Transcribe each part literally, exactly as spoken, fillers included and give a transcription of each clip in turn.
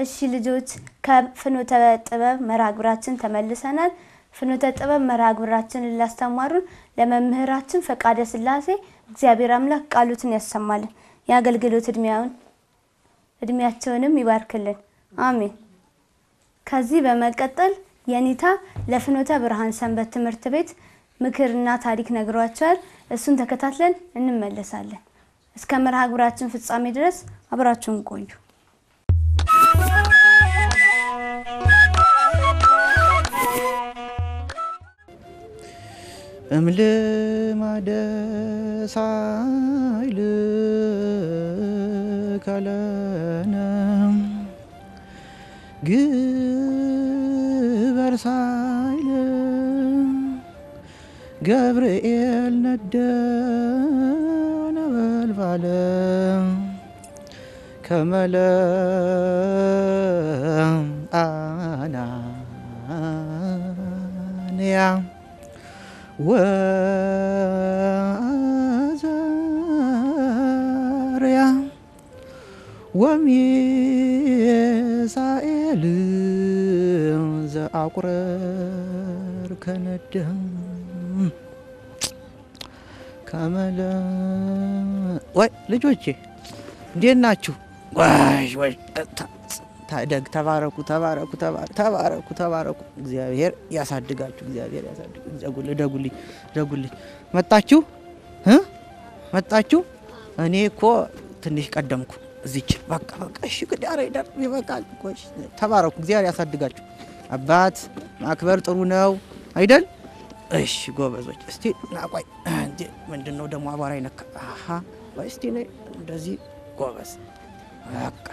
እሺ ልጆች ከፍኖተ ጥበብ መራግብራችን ተመልሰናል ፍኖተ ጥበብ መራግብራችን ላስተማሩን ለመምህራችን ፈቃደ ስላሴ እግዚአብሔር አምላክ ቃሉትን ያሰማልን ያገልግሎት እድሜያውን እድሜያቸውንም ይባርክልን አሜን ከዚህ በመቀጠል የኔታ ለፍኖተ ብርሃን ሰንበት ትምህርት ቤት ምክርና ታሪክ ነግሯቸዋል እሱን ተከታትለን እንመለሳለን እስከ መርሃግብራችን ፍጻሜ ድረስ አብራችሁን ቆዩ እምል ማደሳይል ካለነ ግበርሳይል ገብርኤል ነደነ በልባለ ከመለ አናንያ ወዘርያ ወሚሳኤል ዘአቁረር ከነደም ከመለ ወይ ልጆቼ እንዴት ናችሁ ወይ ወይ ታደግ ተባረኩ ተባረኩ ተባረኩ ተባረኩ እግዚአብሔር ያሳድጋችሁ እግዚአብሔር ያሳድጋችሁ ደጉል ደጉልኝ ደጉልኝ መጣችሁ እ መጣችሁ እኔ እኮ ትንሽ ቀደምኩ እዚች በቃ በቃ እሺ ግዳሬ ዳር ይበቃል ቆይ ተባረኩ እግዚአብሔር ያሳድጋችሁ አባት ማክበር ጥሩ ነው አይደል እሺ ጎበዞች እስቲ ናቆይ እንዴ ምንድነው ደሞ አባራ ይነካ አሃ ወይ እስቲ ነይ እንደዚህ ጎበዝ በቃ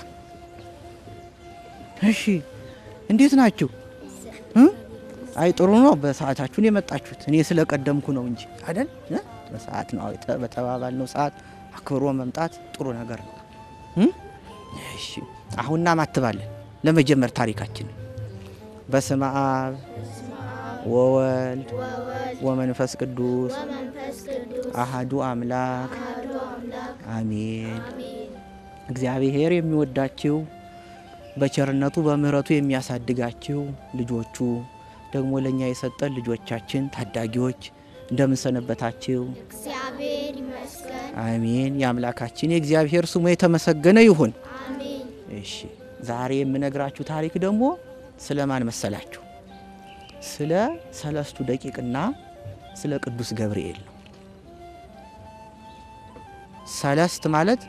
እሺ እንዴት ናችሁ እ አይ ጥሩ ነው በሰዓታችሁን የመጣችሁት እኔ ስለቀደምኩ ነው እንጂ አይደል በሰዓት ነው በተባባል ነው ሰዓት አክብሮ መምጣት ጥሩ ነገር ነው እ እሺ አሁንና ማትባለን ለመጀመር ታሪካችን በስመ አብ ወወልድ ወመንፈስ ቅዱስ አሐዱ አምላክ አሜን እግዚአብሔር የሚወዳችሁ በቸርነቱ በምህረቱ የሚያሳድጋችሁ ልጆቹ ደግሞ ለኛ የሰጠን ልጆቻችን ታዳጊዎች እንደምን ሰነበታችሁ እግዚአብሔር ይመስገን አሜን የአምላካችን የእግዚአብሔር ስሙ የተመሰገነ ይሁን አሜን እሺ ዛሬ የምነግራችሁ ታሪክ ደግሞ ስለማን መሰላችሁ ስለ ሠለስቱ ደቂቅና ስለ ቅዱስ ገብርኤል ነው ሠለስት ማለት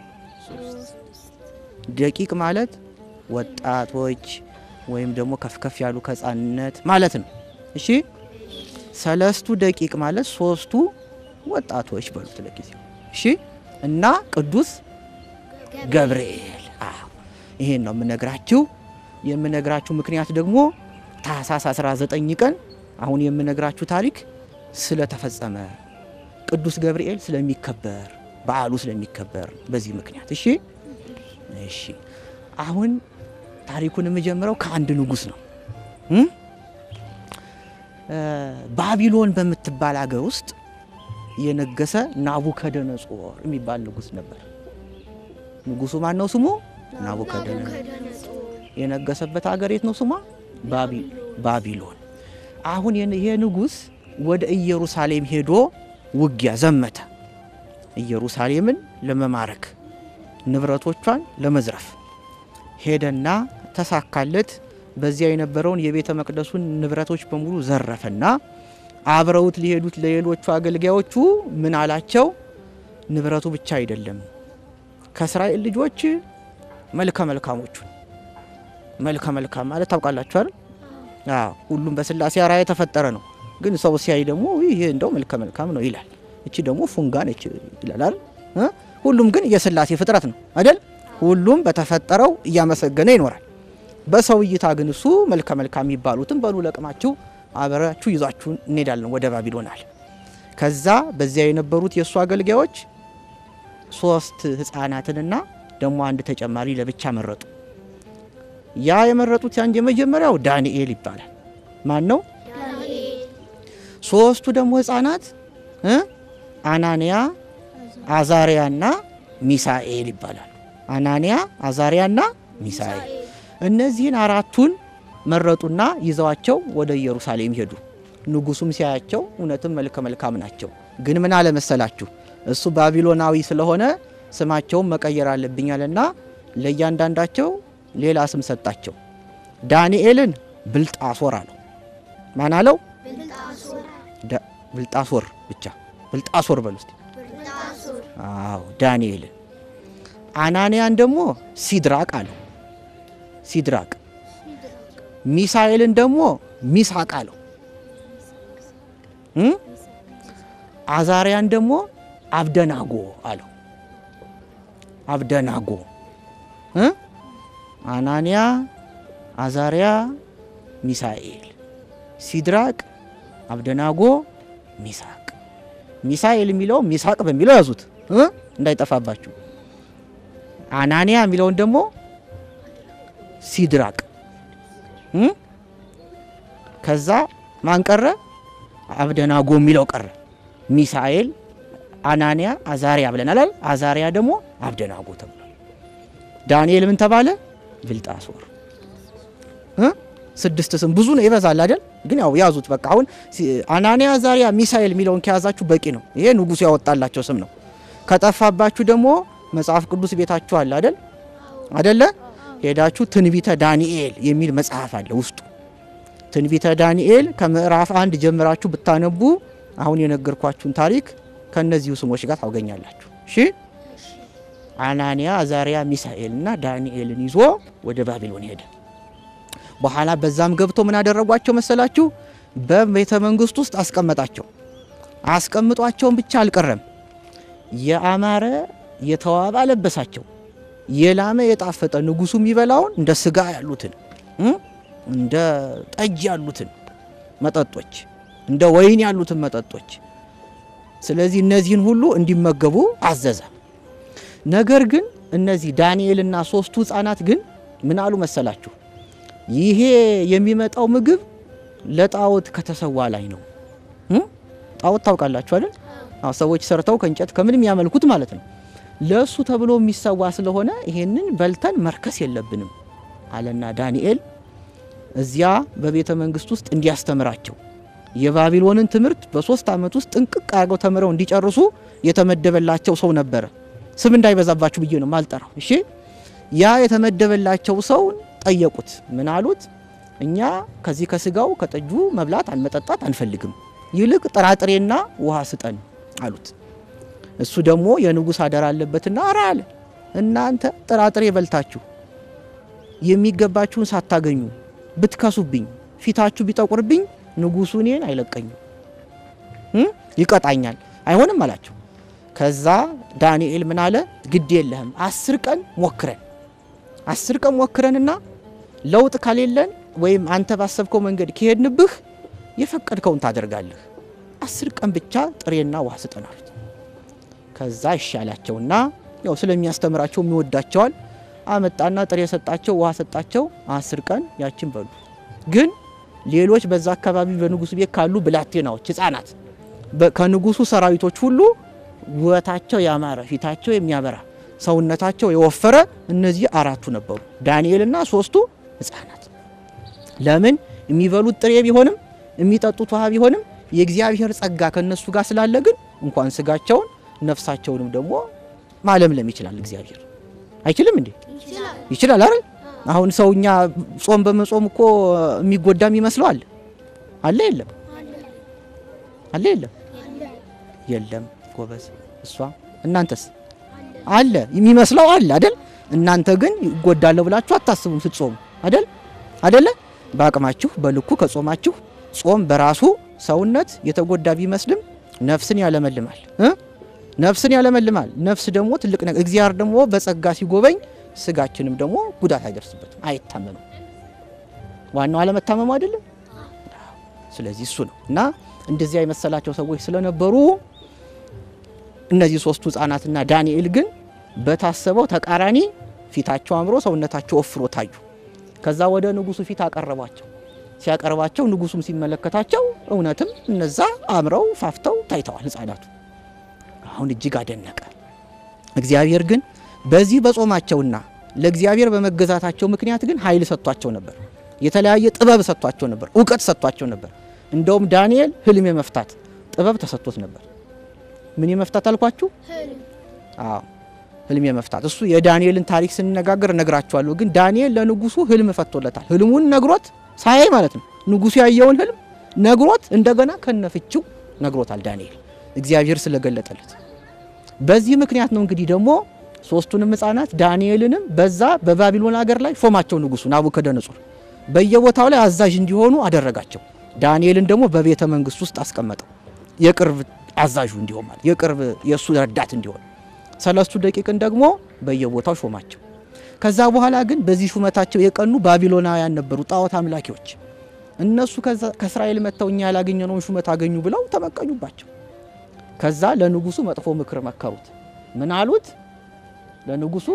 ደቂቅ ማለት ወጣቶች ወይም ደግሞ ከፍከፍ ያሉ ከጻንነት ማለት ነው እሺ ሠለስቱ ደቂቅ ማለት ሶስቱ ወጣቶች በሉት ለጊዜው እሺ እና ቅዱስ ገብርኤል አዎ ይሄን ነው የምነግራችሁ የምነግራችሁ ምክንያት ደግሞ ታኅሳስ አስራ ዘጠኝ ቀን አሁን የምነግራችሁ ታሪክ ስለ ተፈጸመ ቅዱስ ገብርኤል ስለሚከበር በዓሉ ስለሚከበር በዚህ ምክንያት እሺ እሺ አሁን ታሪኩን የምጀምረው ከአንድ ንጉስ ነው እ ባቢሎን በመትባል ሀገር ውስጥ የነገሰ ናቡከደነጾር የሚባል ንጉስ ነበር ንጉሱ ማን ነው ስሙ ናቡከደነጾር የነገሰበት ሀገር የት ነው ስሙ ባቢሎን አሁን ይሄ ንጉስ ወደ ኢየሩሳሌም ሄዶ ውጊያ ዘመተ ኢየሩሳሌምን ለመማረክ ንብረቶቿን ለመዝረፍ ሄደና ተሳካለት በዚያ የነበረውን የቤተ መቅደሱን ንብረቶች በሙሉ ዘረፈና አብረውት ሊሄዱት ለሌሎቹ አገልጋዮቹ ምን አላቸው ንብረቱ ብቻ አይደለም ከእስራኤል ልጆች መልከ መልካሞቹ መልከ መልካም ማለት ታውቃላችሁ አይደል አዎ ሁሉም በስላሴ አራያ የተፈጠረ ነው ግን ሰው ሲያይ ደግሞ ይሄ እንደው መልከ መልካም ነው ይላል እቺ ደግሞ ፉንጋ ነች ይላል አይደል ሁሉም ግን የስላሴ ፍጥረት ነው አይደል ሁሉም በተፈጠረው ያመሰገነ ይኖራል በሰው እይታ ግን እሱ መልከ መልካም ይባሉትን በሉ ለቅማችሁ አበራችሁ ይዛችሁ እንሄዳለን ወደ ባቢሎን አለ ከዛ በዚያ የነበሩት የሱ አገልጋዮች ሶስት ህፃናትንና ደግሞ አንድ ተጨማሪ ለብቻ መረጡ ያ የመረጡት ያን የመጀመሪያው ዳንኤል ይባላል ማን ነው ዳንኤል ሶስቱ ደግሞ ህፃናት እ አናንያ አዛሪያና ሚሳኤል ይባላሉ አናንያ አዛሪያና ሚሳኤል እነዚህን አራቱን መረጡና ይዘዋቸው ወደ ኢየሩሳሌም ሄዱ። ንጉሱም ሲያያቸው እውነትም መልከ መልካም ናቸው። ግን ምን አለ መሰላችሁ? እሱ ባቢሎናዊ ስለሆነ ስማቸውን መቀየር አለብኛልና ለእያንዳንዳቸው ሌላ ስም ሰጣቸው። ዳንኤልን ብልጣሶር አለው። ማን አለው? ብልጣሶር ብልጣሶር ብቻ ብልጣሶር በሉት። ብልጣሶር አዎ ዳንኤልን። አናንያን ደግሞ ሲድራቅ አለው። ሲድራቅ። ሚሳኤልን ደግሞ ሚሳቅ አለው። እም አዛሪያን ደግሞ አብደናጎ አለው። አብደናጎ እ አናንያ አዛሪያ ሚሳኤል ሲድራቅ አብደናጎ ሚሳቅ። ሚሳኤል የሚለው ሚሳቅ በሚለው ያዙት እ እንዳይጠፋባችሁ። አናንያ የሚለውን ደግሞ ሲድራቅ እ ከዛ ማን ቀረ? አብደናጎ የሚለው ቀረ። ሚሳኤል አናንያ አዛሪያ ብለናል። አዛሪያ ደግሞ አብደናጎ ተብሏል። ዳንኤል ምን ተባለ? ብልጣሶር እ ስድስት ስም ብዙ ነው ይበዛል አይደል? ግን ያው ያዙት በቃ። አሁን አናንያ አዛሪያ ሚሳኤል የሚለውን ከያዛችሁ በቂ ነው። ይሄ ንጉሱ ያወጣላቸው ስም ነው። ከጠፋባችሁ ደግሞ መጽሐፍ ቅዱስ ቤታችሁ አለ አይደል? አይደለ? ሄዳችሁ ትንቢተ ዳንኤል የሚል መጽሐፍ አለ ውስጡ። ትንቢተ ዳንኤል ከምዕራፍ አንድ ጀምራችሁ ብታነቡ አሁን የነገርኳችሁን ታሪክ ከነዚሁ ስሞች ጋር ታገኛላችሁ። እሺ አናንያ አዛሪያ ሚሳኤልና ዳንኤልን ይዞ ወደ ባቢሎን ሄደ። በኋላ በዛም ገብቶ ምን አደረጓቸው መሰላችሁ? በቤተ መንግስት ውስጥ አስቀመጣቸው። አስቀምጧቸውን ብቻ አልቀረም፣ የአማረ የተዋበ አለበሳቸው። የላመ የጣፈጠ ንጉሱ የሚበላውን እንደ ስጋ ያሉትን እንደ ጠጅ ያሉትን መጠጦች፣ እንደ ወይን ያሉትን መጠጦች፣ ስለዚህ እነዚህን ሁሉ እንዲመገቡ አዘዘ። ነገር ግን እነዚህ ዳንኤልና ሶስቱ ህፃናት ግን ምን አሉ መሰላችሁ? ይሄ የሚመጣው ምግብ ለጣዖት ከተሰዋ ላይ ነው። ጣዖት ታውቃላችሁ አይደል? አዎ ሰዎች ሰርተው ከእንጨት ከምን የሚያመልኩት ማለት ነው። ለሱ ተብሎ የሚሰዋ ስለሆነ ይሄንን በልተን መርከስ የለብንም አለና ዳንኤል እዚያ በቤተ መንግስት ውስጥ እንዲያስተምራቸው የባቢሎንን ትምህርት በሶስት አመት ውስጥ ጥንቅቅ አድርገው ተምረው እንዲጨርሱ የተመደበላቸው ሰው ነበረ። ስም እንዳይበዛባችሁ ብዬ ነው ማልጠራው። እሺ ያ የተመደበላቸው ሰው ጠየቁት። ምን አሉት? እኛ ከዚህ ከስጋው ከጠጁ መብላት አንመጠጣት አንፈልግም፣ ይልቅ ጥራጥሬና ውሃ ስጠን አሉት። እሱ ደግሞ የንጉስ አደራ አለበትና አራ አለ፣ እናንተ ጥራጥሬ በልታችሁ የሚገባችሁን ሳታገኙ ብትከሱብኝ ፊታችሁ ቢጠቁርብኝ ንጉሱ እኔን አይለቀኝም እ ይቀጣኛል፣ አይሆንም አላቸው። ከዛ ዳንኤል ምን አለ? ግድ የለህም አስር ቀን ሞክረን አስር ቀን ሞክረንና ለውጥ ካሌለን ወይም አንተ ባሰብከው መንገድ ከሄድንብህ የፈቀድከውን ታደርጋለህ፣ አስር ቀን ብቻ ጥሬና ውሃ ስጠን አሉት። ከዛ ይሻላቸውና ያው ስለሚያስተምራቸው የሚወዳቸዋል አመጣና ጥሬ ሰጣቸው፣ ውሃ ሰጣቸው። አስር ቀን ያችን በሉ። ግን ሌሎች በዛ አካባቢ በንጉሱ ቤት ካሉ ብላቴናዎች ህፃናት ከንጉሱ ሰራዊቶች ሁሉ ውበታቸው ያማረ ፊታቸው የሚያበራ ሰውነታቸው የወፈረ እነዚህ አራቱ ነበሩ፣ ዳንኤልና ሶስቱ ህፃናት። ለምን? የሚበሉት ጥሬ ቢሆንም የሚጠጡት ውሃ ቢሆንም የእግዚአብሔር ጸጋ ከነሱ ጋር ስላለ ግን እንኳን ስጋቸውን ነፍሳቸውንም ደግሞ ማለምለም ይችላል እግዚአብሔር። አይችልም እንዴ? ይችላል። ይችላል አይደል? አሁን ሰውኛ ጾም በመጾም እኮ የሚጎዳም ይመስላል አለ የለም? አለ የለም? የለም ጎበዝ። እሷ እናንተስ አለ የሚመስለው አለ አይደል? እናንተ ግን ይጎዳለው ብላችሁ አታስቡም ስትጾሙ አይደል? አይደለ? በአቅማችሁ በልኩ ከጾማችሁ ጾም በራሱ ሰውነት የተጎዳ ቢመስልም ነፍስን ያለመልማል እ ነፍስን ያለመልማል። ነፍስ ደግሞ ትልቅ ነገር እግዚአብሔር ደግሞ በጸጋ ሲጎበኝ ስጋችንም ደግሞ ጉዳት አይደርስበትም፣ አይታመምም። ዋናው አለመታመሙ አይደለም? ስለዚህ እሱ ነው። እና እንደዚህ አይመሰላቸው ሰዎች ስለነበሩ እነዚህ ሶስቱ ህፃናትና ዳንኤል ግን በታሰበው ተቃራኒ ፊታቸው አምሮ ሰውነታቸው ወፍሮ ታዩ። ከዛ ወደ ንጉሱ ፊት አቀረቧቸው። ሲያቀርባቸው ንጉሱም ሲመለከታቸው እውነትም እነዛ አምረው ፋፍተው ታይተዋል ህፃናቱ። አሁን እጅግ አደነቀ። እግዚአብሔር ግን በዚህ በጾማቸውና ለእግዚአብሔር በመገዛታቸው ምክንያት ግን ኃይል ሰጥቷቸው ነበር የተለያየ ጥበብ ሰጥቷቸው ነበር ዕውቀት ሰጥቷቸው ነበር እንደውም ዳንኤል ህልም የመፍታት ጥበብ ተሰጥቶት ነበር ምን የመፍታት አልኳችሁ ህልም አዎ ህልም የመፍታት እሱ የዳንኤልን ታሪክ ስንነጋገር ነግራችኋለሁ ግን ዳንኤል ለንጉሱ ህልም ፈቶለታል ህልሙን ነግሮት ሳይ ማለት ነው ንጉሱ ያየውን ህልም ነግሮት እንደገና ከነፍቹ ነግሮታል ዳንኤል እግዚአብሔር ስለገለጠለት በዚህ ምክንያት ነው እንግዲህ ደግሞ ሶስቱንም ህፃናት ዳንኤልንም በዛ በባቢሎን ሀገር ላይ ሾማቸው ንጉሱ ናቡከደነጾር በየቦታው ላይ አዛዥ እንዲሆኑ አደረጋቸው ዳንኤልን ደግሞ በቤተ መንግስት ውስጥ አስቀመጠው የቅርብ አዛዡ እንዲሆን ማለት የቅርብ የሱ ረዳት እንዲሆን ሠለስቱ ደቂቅን ደግሞ በየቦታው ሾማቸው ከዛ በኋላ ግን በዚህ ሹመታቸው የቀኑ ባቢሎናውያን ነበሩ ጣዖት አምላኪዎች እነሱ ከእስራኤል መተው እኛ ያላገኘነው ሹመት አገኙ ብለው ተመቀኙባቸው ከዛ ለንጉሱ መጥፎ ምክር መከሩት ምን አሉት ለንጉሱ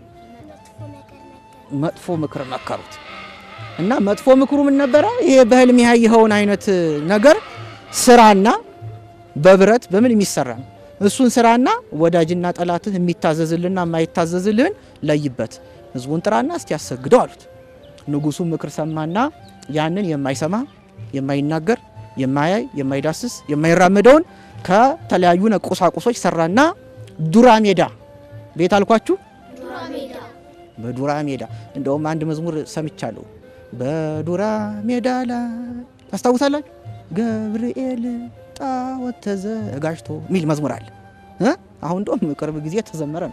መጥፎ ምክር መከሩት እና መጥፎ ምክሩ ምን ነበር ይሄ በህልም ያየኸውን አይነት ነገር ስራና በብረት በምን የሚሰራ እሱን ስራና ወዳጅና ጠላትህ የሚታዘዝልና የማይታዘዝልህን ለይበት ህዝቡን ጥራና እስቲ ያሰግደው አሉት ንጉሱ ምክር ሰማና ያንን የማይሰማ የማይናገር የማያይ የማይዳስስ የማይራመደውን ከተለያዩ ቁሳቁሶች ሰራና ዱራ ሜዳ ቤት አልኳችሁ ዱራ ሜዳ በዱራ ሜዳ እንደውም አንድ መዝሙር ሰምቻለሁ በዱራ ሜዳ ላይ ታስታውሳላችሁ ገብርኤል ጣዖት ተዘጋጅቶ ሚል መዝሙር አለ እ አሁን እንደውም ቅርብ ጊዜ ተዘመረ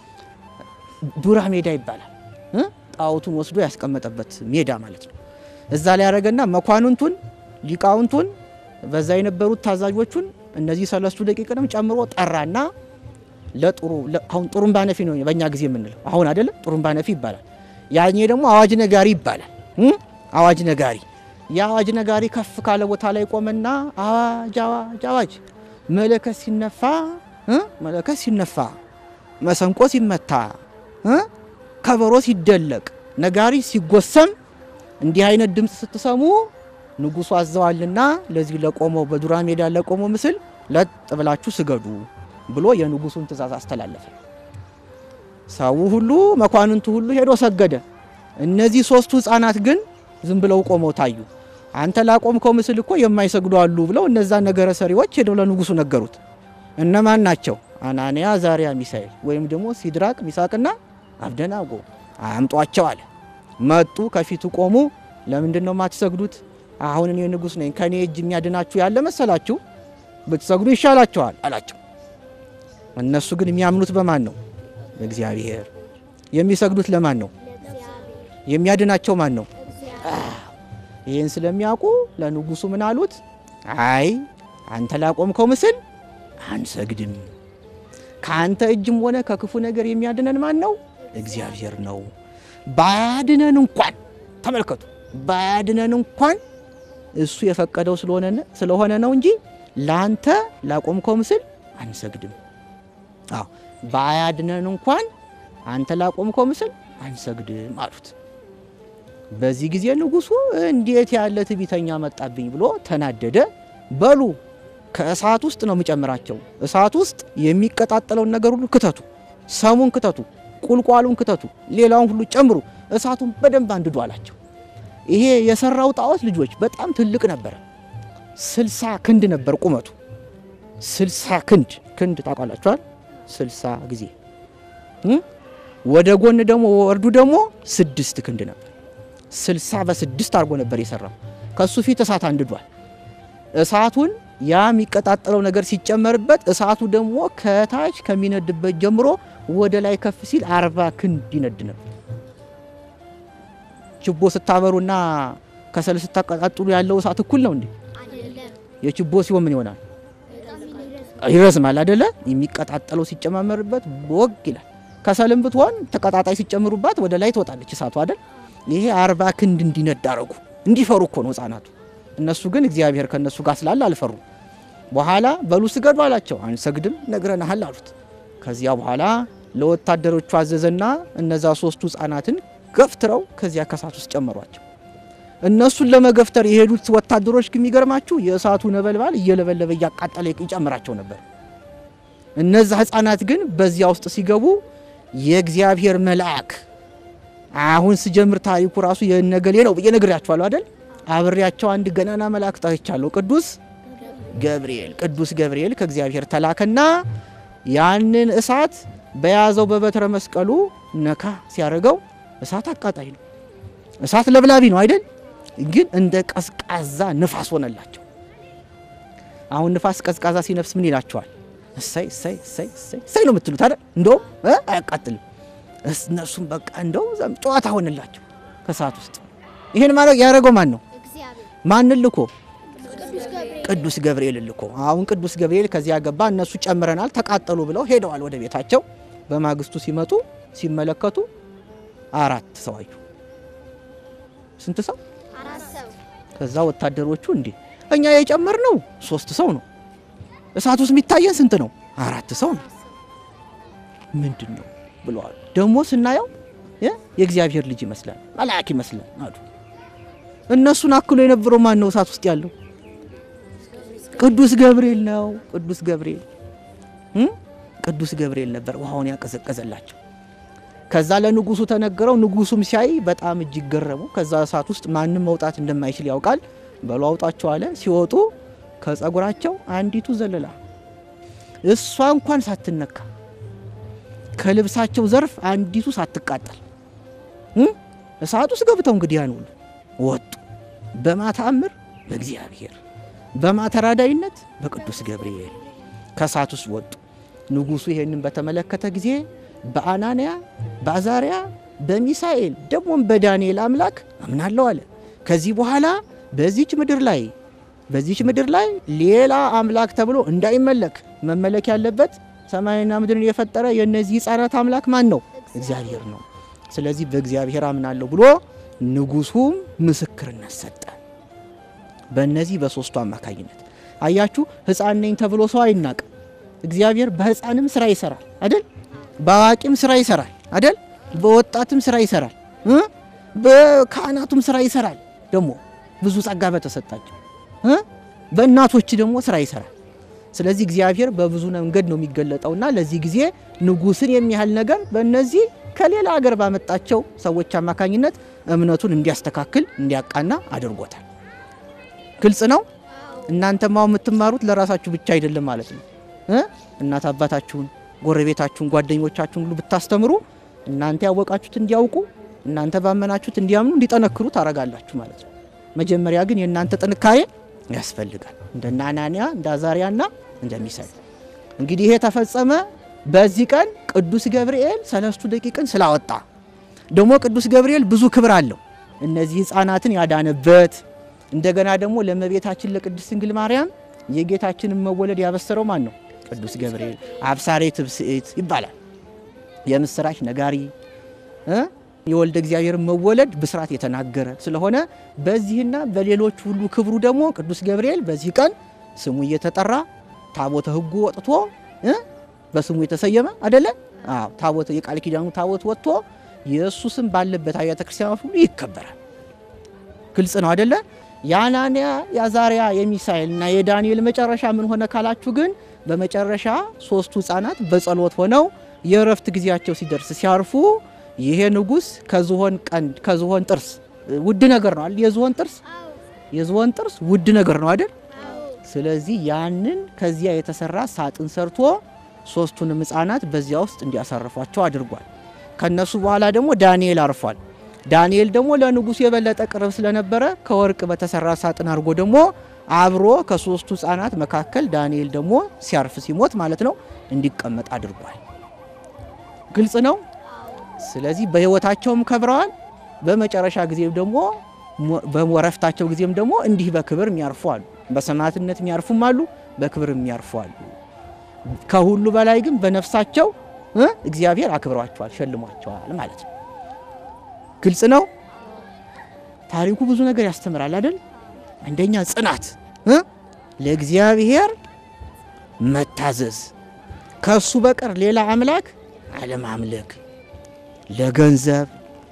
ዱራ ሜዳ ይባላል እ ጣዖቱን ወስዶ ያስቀመጠበት ሜዳ ማለት ነው እዛ ላይ ያረጋና መኳንንቱን ሊቃውንቱን በዛ የነበሩት ታዛዦቹን እነዚህ ሠለስቱ ደቂቅንም ጨምሮ ጠራና ለጥሩ አሁን ጥሩምባ ነፊ ነው በእኛ ጊዜ የምንለው አሁን አይደለም ጥሩምባ ነፊ ይባላል ያኔ ደግሞ አዋጅ ነጋሪ ይባላል እ አዋጅ ነጋሪ ያዋጅ ነጋሪ ከፍ ካለ ቦታ ላይ ቆመና አዋጅ አዋጅ አዋጅ መለከት ሲነፋ እ መለከት ሲነፋ መሰንቆ ሲመታ እ ከበሮ ሲደለቅ ነጋሪ ሲጎሰም እንዲህ አይነት ድምጽ ስትሰሙ ንጉሱ አዘዋልና ለዚህ ለቆመው በዱራ ሜዳ ለቆመው ምስል ለጥ ብላችሁ ስገዱ ብሎ የንጉሱን ትእዛዝ አስተላለፈ ሰው ሁሉ መኳንንቱ ሁሉ ሄዶ ሰገደ እነዚህ ሶስቱ ህፃናት ግን ዝም ብለው ቆመው ታዩ አንተ ላቆምከው ምስል እኮ የማይሰግዱ አሉ ብለው እነዛ ነገረ ሰሪዎች ሄደው ለንጉሱ ነገሩት እነማን ናቸው አናንያ ዛሪያ ሚሳኤል ወይም ደግሞ ሲድራቅ ሚሳቅና አብደናጎ አምጧቸው አለ መጡ ከፊቱ ቆሙ ለምንድነው ማትሰግዱት አሁን እኔ ንጉስ ነኝ ከኔ እጅ የሚያድናችሁ ያለ መሰላችሁ ብትሰግዱ ይሻላችኋል አላቸው እነሱ ግን የሚያምኑት በማን ነው በእግዚአብሔር የሚሰግዱት ለማን ነው የሚያድናቸው ማን ነው ይሄን ስለሚያውቁ ለንጉሱ ምን አሉት አይ አንተ ላቆምከው ምስል አንሰግድም ካንተ እጅም ሆነ ከክፉ ነገር የሚያድነን ማን ነው እግዚአብሔር ነው ባያድነን እንኳን ተመልከቱ ባያድነን እንኳን እሱ የፈቀደው ስለሆነ ስለሆነ ነው እንጂ ላንተ ላቆምከው ምስል አንሰግድም አዎ ባያድነን እንኳን አንተ ላቆምከው ምስል አንሰግድም አሉት በዚህ ጊዜ ንጉሱ እንዴት ያለ ትዕቢተኛ መጣብኝ ብሎ ተናደደ በሉ ከእሳት ውስጥ ነው የሚጨምራቸው እሳት ውስጥ የሚቀጣጠለውን ነገር ሁሉ ክተቱ ሰሙን ክተቱ ቁልቋሉን ክተቱ ሌላውን ሁሉ ጨምሩ እሳቱን በደንብ አንድዱ አላቸው ይሄ የሰራው ጣዖት ልጆች በጣም ትልቅ ነበር ስልሳ ክንድ ነበር ቁመቱ ስልሳ ክንድ ክንድ ታውቃላችሁ ስልሳ ጊዜ ወደ ጎን ደግሞ ወርዱ ደግሞ ስድስት ክንድ ነበር ስልሳ በስድስት አርጎ ነበር የሰራው ከሱ ፊት እሳት አንድዷል እሳቱን ያ የሚቀጣጠለው ነገር ሲጨመርበት እሳቱ ደግሞ ከታች ከሚነድበት ጀምሮ ወደ ላይ ከፍ ሲል አርባ ክንድ ይነድ ነበር ችቦ ስታበሩና ከሰል ስታቀጣጥሉ ያለው እሳት እኩል ነው እንዴ አይደለም የችቦ ሲሆን ምን ይሆናል ይረዝማል አይደለ የሚቀጣጠለው ሲጨማመርበት ቦግ ይላል ከሰልም ብትሆን ተቀጣጣይ ሲጨምሩባት ወደ ላይ ትወጣለች እሳቱ አይደል ይሄ አርባ ክንድ እንዲነድ አረጉ እንዲፈሩ እኮ ነው ህፃናቱ እነሱ ግን እግዚአብሔር ከነሱ ጋር ስላለ አልፈሩ በኋላ በሉ ስገዱ አላቸው አንሰግድም ነግረናል አሉት ከዚያ በኋላ ለወታደሮቹ አዘዘና እነዛ ሶስቱ ህፃናትን ገፍትረው ከዚያ ከሳት ውስጥ ጨመሯቸው እነሱን ለመገፍተር የሄዱት ወታደሮች ግን የሚገርማችሁ የእሳቱ ነበልባል እየለበለበ ያቃጠለ ይጨምራቸው ነበር እነዛ ህፃናት ግን በዚያ ውስጥ ሲገቡ የእግዚአብሔር መልአክ አሁን ሲጀምር ታሪኩ ራሱ የነገሌ ነው በየነገራችኋለሁ አይደል አብሬያቸው አንድ ገናና መልአክ ታይቻለሁ ቅዱስ ገብርኤል ቅዱስ ገብርኤል ከእግዚአብሔር ተላከና ያንን እሳት በያዘው በበትረ መስቀሉ ነካ ሲያረጋው እሳት አቃጣይ ነው እሳት ለብላቢ ነው አይደል ግን እንደ ቀስቃዛ ንፋስ ሆነላቸው አሁን ንፋስ ቀስቃዛ ሲነፍስ ምን ይላቸዋል እሰይ እሰይ እሰይ እሰይ ነው የምትሉት አይደል እንደው አያቃጥልም እነሱም በቃ እንደው ዘም ጨዋታ ሆነላቸው ከሰዓት ውስጥ ይሄን ማለት ያረጋው ማን ነው ማን ልኮ ቅዱስ ገብርኤል ልኮ አሁን ቅዱስ ገብርኤል ከዚያ ገባ እነሱ ጨምረናል ተቃጠሉ ብለው ሄደዋል ወደ ቤታቸው በማግስቱ ሲመጡ ሲመለከቱ አራት ሰው አዩ ስንት ሰው አራት ሰው ከዛ ወታደሮቹ እንዴ እኛ የጨመርነው ሶስት ሰው ነው እሳት ውስጥ የሚታየን ስንት ነው አራት ሰው ነው ምንድነው ብለዋል ደሞ ስናየው የእግዚአብሔር ልጅ ይመስላል መልአክ ይመስላል አሉ እነሱን አክሎ የነበረው ማን ነው እሳት ውስጥ ያለው ቅዱስ ገብርኤል ነው ቅዱስ ገብርኤል እ ቅዱስ ገብርኤል ነበር ውሃውን ያቀዘቀዘላቸው ከዛ ለንጉሱ ተነገረው ንጉሱም ሲያይ በጣም እጅግ ገረሙ ከዛ እሳት ውስጥ ማንንም መውጣት እንደማይችል ያውቃል በሉ አውጣቸው አለ ሲወጡ ከጸጉራቸው አንዲቱ ዘለላ እሷ እንኳን ሳትነካ ከልብሳቸው ዘርፍ አንዲቱ ሳትቃጠል እ እሳት ውስጥ ገብተው እንግዲህ ያን ሁሉ ወጡ በማታምር በእግዚአብሔር በማተራዳይነት በቅዱስ ገብርኤል ከእሳት ውስጥ ወጡ ንጉሱ ይሄንን በተመለከተ ጊዜ በአናንያ በአዛሪያ በሚሳኤል ደሞም በዳንኤል አምላክ አምናለሁ አለ ከዚህ በኋላ በዚህች ምድር ላይ በዚህች ምድር ላይ ሌላ አምላክ ተብሎ እንዳይመለክ መመለክ ያለበት ሰማይና ምድርን የፈጠረ የነዚህ ሕፃናት አምላክ ማን ነው እግዚአብሔር ነው ስለዚህ በእግዚአብሔር አምናለሁ ብሎ ንጉሱም ምስክርነት ሰጠ በእነዚህ በሶስቱ አማካኝነት አያችሁ ሕፃን ነኝ ተብሎ ሰው አይናቅ እግዚአብሔር በሕፃንም ስራ ይሰራል አይደል በአዋቂም ስራ ይሰራል አይደል በወጣትም ስራ ይሰራል እ በካህናቱም ስራ ይሰራል ደሞ ብዙ ጸጋ በተሰጣቸው እ በእናቶች ደሞ ስራ ይሰራል ስለዚህ እግዚአብሔር በብዙ መንገድ ነው የሚገለጠውና ለዚህ ጊዜ ንጉስን የሚያህል ነገር በእነዚህ ከሌላ ሀገር ባመጣቸው ሰዎች አማካኝነት እምነቱን እንዲያስተካክል እንዲያቃና አድርጎታል ግልጽ ነው እናንተም አው የምትማሩት ለራሳችሁ ብቻ አይደለም ማለት ነው እ እናት አባታችሁን ጎረቤታችሁን ጓደኞቻችሁን ሁሉ ብታስተምሩ እናንተ ያወቃችሁት እንዲያውቁ እናንተ ባመናችሁት እንዲያምኑ እንዲጠነክሩ ታረጋላችሁ ማለት ነው መጀመሪያ ግን የእናንተ ጥንካሬ ያስፈልጋል እንደና አናንያ እንዳዛሪያና እንደሚሳኤል እንግዲህ ይሄ ተፈጸመ በዚህ ቀን ቅዱስ ገብርኤል ሠለስቱ ደቂቅን ስላወጣ ደሞ ቅዱስ ገብርኤል ብዙ ክብር አለው እነዚህ ሕፃናትን ያዳነበት እንደገና ደሞ ለመቤታችን ለቅድስት ድንግል ማርያም የጌታችንን መወለድ ያበሰረው ማን ነው ቅዱስ ገብርኤል አብሳሬ ትብስት ይባላል የምስራች ነጋሪ እ የወልደ እግዚአብሔር መወለድ ብስራት የተናገረ ስለሆነ በዚህና በሌሎች ሁሉ ክብሩ ደሞ ቅዱስ ገብርኤል በዚህ ቀን ስሙ እየተጠራ ታቦተ ሕጉ ወጥቶ እ በስሙ የተሰየመ አይደለ አዎ ታቦተ የቃል ኪዳኑ ታቦት ወጥቶ ኢየሱስም ባለበት አብያተ ክርስቲያናት ሁሉ ይከበራል ግልጽ ነው አይደለ ያናንያ ያዛሪያ የሚሳኤልና የዳንኤል መጨረሻ ምን ሆነ ካላችሁ ግን በመጨረሻ ሶስቱ ሕፃናት በጸሎት ሆነው የረፍት ጊዜያቸው ሲደርስ ሲያርፉ ይሄ ንጉስ ከዝሆን ቀንድ ከዝሆን ጥርስ ውድ ነገር ነው አይደል የዝሆን ጥርስ የዝሆን ጥርስ ውድ ነገር ነው አይደል ስለዚህ ያንን ከዚያ የተሰራ ሳጥን ሰርቶ ሶስቱንም ሕፃናት በዚያ ውስጥ እንዲያሳርፏቸው አድርጓል ከነሱ በኋላ ደግሞ ዳንኤል አርፏል ዳንኤል ደግሞ ለንጉስ የበለጠ ቅርብ ስለነበረ ከወርቅ በተሰራ ሳጥን አርጎ ደግሞ አብሮ ከሶስቱ ሕፃናት መካከል ዳንኤል ደግሞ ሲያርፍ ሲሞት ማለት ነው እንዲቀመጥ አድርጓል ግልጽ ነው ስለዚህ በህይወታቸውም ከብረዋል በመጨረሻ ጊዜም ደግሞ በወረፍታቸው ጊዜም ደግሞ እንዲህ በክብር የሚያርፉ አሉ በሰማዕትነት የሚያርፉም አሉ በክብር የሚያርፉ አሉ ከሁሉ በላይ ግን በነፍሳቸው እግዚአብሔር አክብሯቸዋል ሸልሟቸዋል ማለት ነው ግልጽ ነው ታሪኩ ብዙ ነገር ያስተምራል አይደል አንደኛ ጽናት እ ለእግዚአብሔር መታዘዝ ከሱ በቀር ሌላ አምላክ አለማምለክ ለገንዘብ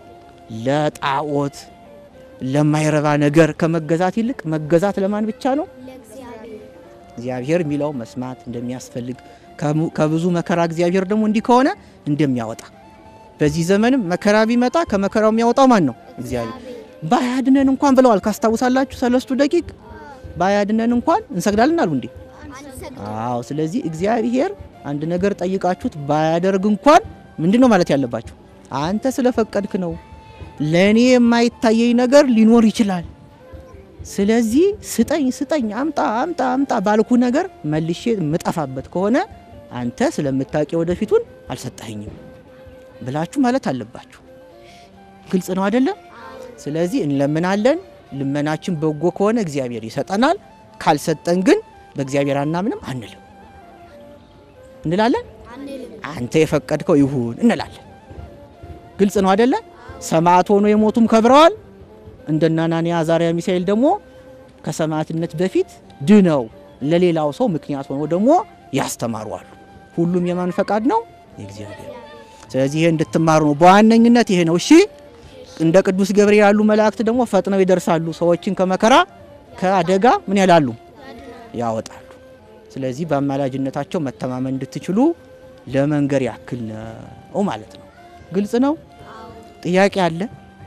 ለጣዖት ለማይረባ ነገር ከመገዛት ይልቅ መገዛት ለማን ብቻ ነው ለእግዚአብሔር እግዚአብሔር የሚለው መስማት እንደሚያስፈልግ ከብዙ መከራ እግዚአብሔር ደግሞ እንዲህ ከሆነ እንደሚያወጣ በዚህ ዘመንም መከራ ቢመጣ ከመከራው የሚያወጣው ማን ነው? እግዚአብሔር። ባያድነን እንኳን ብለዋል ካስታውሳላችሁ ሠለስቱ ደቂቅ ባያድነን እንኳን እንሰግዳለን አሉ እንዴ? አዎ። ስለዚህ እግዚአብሔር አንድ ነገር ጠይቃችሁት ባያደርግ እንኳን ምንድነው ማለት ያለባችሁ? አንተ ስለፈቀድክ ነው። ለኔ የማይታየኝ ነገር ሊኖር ይችላል። ስለዚህ ስጠኝ ስጠኝ አምጣ አምጣ አምጣ ባልኩ ነገር መልሼ መጣፋበት ከሆነ አንተ ስለምታውቂው ወደፊቱን አልሰጠኸኝም ብላችሁ ማለት አለባችሁ። ግልጽ ነው አይደለ? ስለዚህ እንለምናለን። ልመናችን በጎ ከሆነ እግዚአብሔር ይሰጠናል። ካልሰጠን ግን በእግዚአብሔር አናምንም አንልም። እንላለን አንተ የፈቀድከው ይሁን እንላለን። ግልጽ ነው አይደለ? ሰማዕት ሆኖ የሞቱም ከብረዋል። እንደና አናንያ አዛርያ ሚሳኤል ደግሞ ከሰማዕትነት በፊት ድነው ለሌላው ሰው ምክንያት ሆኖ ደግሞ ያስተማሩ አሉ። ሁሉም የማን ፈቃድ ነው? የእግዚአብሔር። ስለዚህ ይሄ እንድትማሩ ነው በዋነኝነት ይሄ ነው። እሺ እንደ ቅዱስ ገብርኤል ያሉ መላእክት ደግሞ ፈጥነው ይደርሳሉ። ሰዎችን ከመከራ ከአደጋ ምን ያላሉ? ያወጣሉ። ስለዚህ በአማላጅነታቸው መተማመን እንድትችሉ ለመንገር ያክል ነው ማለት ነው። ግልጽ ነው? ጥያቄ አለ?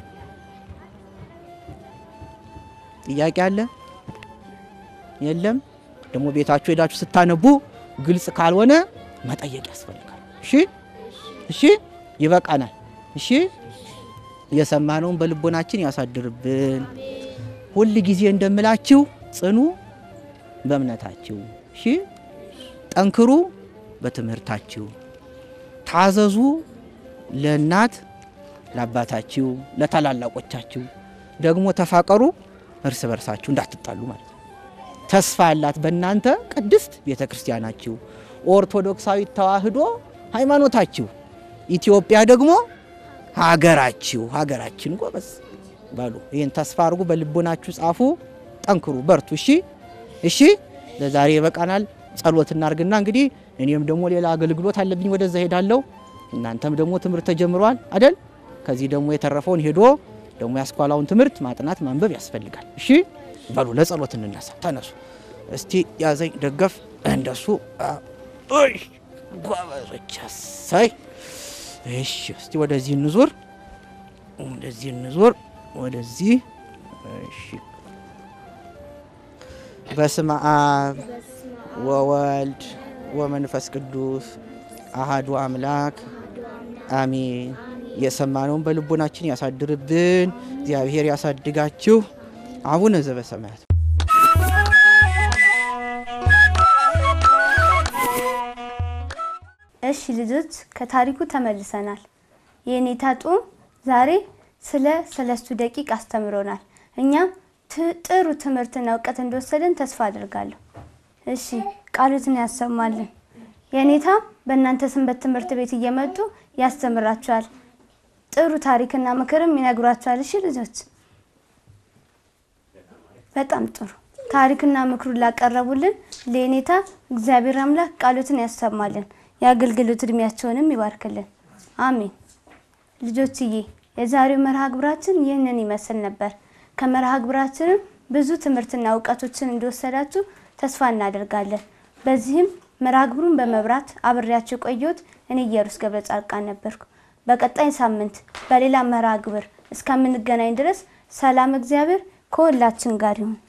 ጥያቄ አለ? የለም? ደግሞ ቤታችሁ ሄዳችሁ ስታነቡ ግልጽ ካልሆነ መጠየቅ ያስፈልጋል። እሺ እሺ ይበቃናል። እሺ የሰማነውን በልቦናችን ያሳድርብን። ሁሉ ጊዜ እንደምላችሁ ጽኑ በእምነታችሁ። እሺ ጠንክሩ በትምህርታችሁ። ታዘዙ ለእናት ለአባታችሁ ለታላላቆቻችሁ። ደግሞ ተፋቀሩ እርስ በርሳችሁ እንዳትጣሉ ማለት ነው። ተስፋ ያላት በእናንተ ቅድስት ቤተክርስቲያናችሁ ኦርቶዶክሳዊት ተዋህዶ ሃይማኖታችሁ ኢትዮጵያ ደግሞ ሀገራችሁ ሀገራችን ጎበዝ ባሉ ይሄን ተስፋ አርጉ። በልቦናችሁ ጻፉ። ጠንክሩ በርቱ። እሺ እሺ ለዛሬ በቃናል። ጸሎት እናርግና እንግዲህ እኔም ደግሞ ሌላ አገልግሎት አለብኝ ወደዛ ሄዳለሁ። እናንተም ደግሞ ትምህርት ተጀምሯል አይደል? ከዚህ ደግሞ የተረፈውን ሄዶ ደግሞ ያስኳላውን ትምህርት ማጥናት ማንበብ ያስፈልጋል። እሺ ባሉ ለጸሎት እንነሳ። ተነሱ እስቲ ያዘኝ ደገፍ እንደሱ አይ ጓበሮች ሳይ እሺ እስቲ ወደዚህ እንዙር ወደዚህ እንዙር ወደዚህ እሺ በስመ አብ ወወልድ ወመንፈስ ቅዱስ አሐዱ አምላክ አሜን። የሰማነውን በልቦናችን ያሳድርብን። እግዚአብሔር ያሳድጋችሁ። አቡነ ዘበሰማያት እሺ ልጆች ከታሪኩ ተመልሰናል። የኔታ ጾም ዛሬ ስለ ሠለስቱ ደቂቅ አስተምሮናል። እኛም ጥሩ ትምህርትና ዕውቀት እንደወሰደን ተስፋ አደርጋለሁ። እሺ ቃሉትን ያሰማልን። የኔታ በእናንተ ሰንበት ትምህርት ቤት እየመጡ ያስተምራችኋል። ጥሩ ታሪክና ምክርም ይነግሯችኋል። እሺ ልጆች በጣም ጥሩ ታሪክና ምክሩን ላቀረቡልን ለኔታ እግዚአብሔር አምላክ ቃሉትን ያሰማልን። ያገልግሉት እድሜያቸውንም ይባርክልን። አሜን። ልጆችዬ የዛሬው መርሃ ግብራችን ይህንን ይመስል ነበር። ከመርሃ ግብራችን ብዙ ትምህርትና ዕውቀቶችን እንደወሰዳችሁ ተስፋ እናደርጋለን። በዚህም መርሃ ግብሩን በመብራት አብሬያችሁ ቆየሁት። እኔ ኢየሩስ ገብረ ጻድቃን ነበርኩ። በቀጣይ ሳምንት በሌላ መርሃ ግብር እስከምንገናኝ ድረስ ሰላም እግዚአብሔር ከሁላችን ጋር ይሁን።